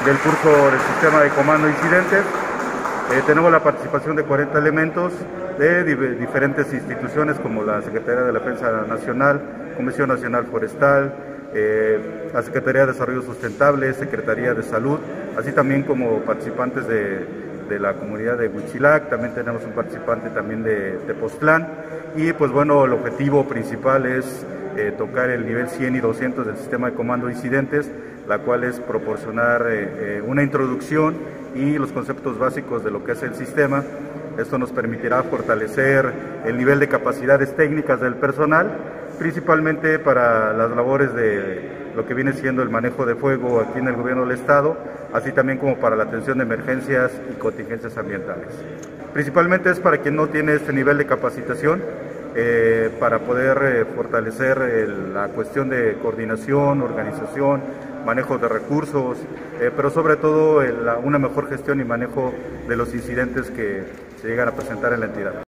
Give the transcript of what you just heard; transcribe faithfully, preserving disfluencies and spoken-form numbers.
del curso del sistema de comando de incidentes. Eh, tenemos la participación de cuarenta elementos de di diferentes instituciones como la Secretaría de la Defensa Nacional, Comisión Nacional Forestal, eh, la Secretaría de Desarrollo Sustentable, Secretaría de Salud, así también como participantes de, de la comunidad de Huitzilac. También tenemos un participante también de Tepoztlán, y pues bueno, el objetivo principal es eh, tocar el nivel cien y doscientos del sistema de comando de incidentes, la cual es proporcionar eh, eh, una introducción y los conceptos básicos de lo que es el sistema. Esto nos permitirá fortalecer el nivel de capacidades técnicas del personal, principalmente para las labores de lo que viene siendo el manejo de fuego aquí en el gobierno del estado, así también como para la atención de emergencias y contingencias ambientales. Principalmente es para quien no tiene este nivel de capacitación, eh, para poder eh, fortalecer el, la cuestión de coordinación, organización, manejo de recursos, eh, pero sobre todo el, una mejor gestión y manejo de los incidentes que se llegan a presentar en la entidad.